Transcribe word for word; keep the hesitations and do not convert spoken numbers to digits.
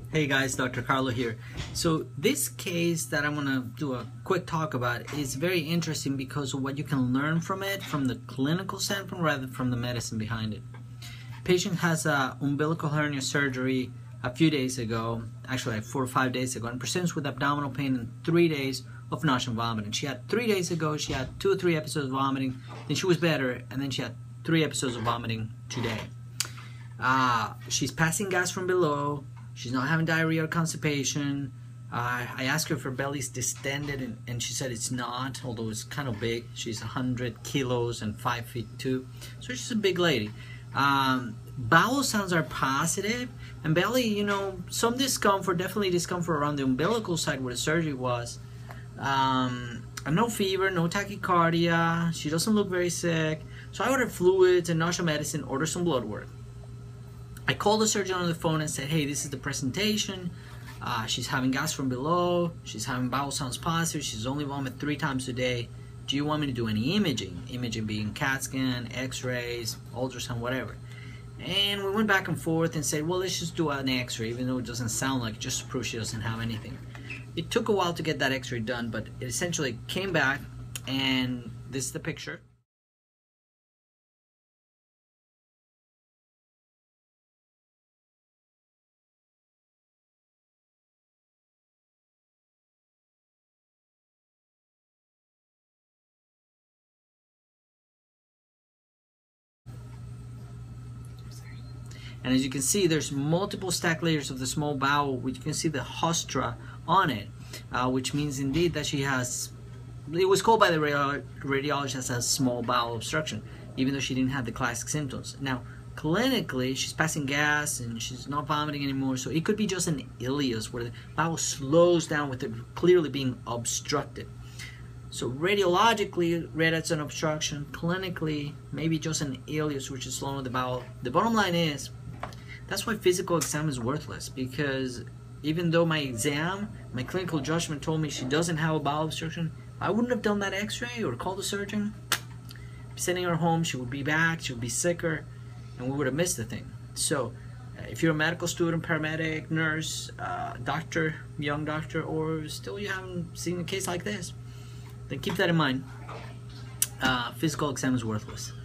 Hey guys, Doctor Carlo here. So this case that I'm gonna do a quick talk about is very interesting because of what you can learn from it from the clinical standpoint rather than from the medicine behind it. Patient has a umbilical hernia surgery a few days ago, actually like four or five days ago, and presents with abdominal pain and three days of nausea and vomiting. She had three days ago, she had two or three episodes of vomiting, then she was better, and then she had three episodes of vomiting today. Uh, she's passing gas from below. She's not having diarrhea or constipation. Uh, I asked her if her belly's distended, and, and she said it's not, although it's kind of big. She's one hundred kilos and five feet two, so she's a big lady. Um, bowel sounds are positive, and belly, you know, some discomfort, definitely discomfort around the umbilical side where the surgery was. Um, and no fever, no tachycardia. She doesn't look very sick. So I ordered fluids and nausea medicine, ordered some blood work. I called the surgeon on the phone and said, hey, this is the presentation. Uh, she's having gas from below. She's having bowel sounds positive. She's only vomited three times a day. Do you want me to do any imaging? Imaging being CAT scan, x-rays, ultrasound, whatever. And we went back and forth and said, well, let's just do an x-ray, even though it doesn't sound like it, just to prove she doesn't have anything. It took a while to get that x-ray done, but it essentially came back, and this is the picture. And as you can see, there's multiple stacked layers of the small bowel, which you can see the haustra on it, uh, which means indeed that she has, it was called by the radiologist as a small bowel obstruction, even though she didn't have the classic symptoms. Now, clinically, she's passing gas and she's not vomiting anymore, so it could be just an ileus where the bowel slows down with it clearly being obstructed. So radiologically, read as an obstruction. Clinically, maybe just an ileus, which is slowing the bowel. The bottom line is, that's why physical exam is worthless, because even though my exam, my clinical judgment told me she doesn't have a bowel obstruction, I wouldn't have done that x-ray or called the surgeon. Sending her home, she would be back, she would be sicker, and we would have missed the thing. So uh, if you're a medical student, paramedic, nurse, uh, doctor, young doctor, or still you haven't seen a case like this, then keep that in mind. Uh, physical exam is worthless.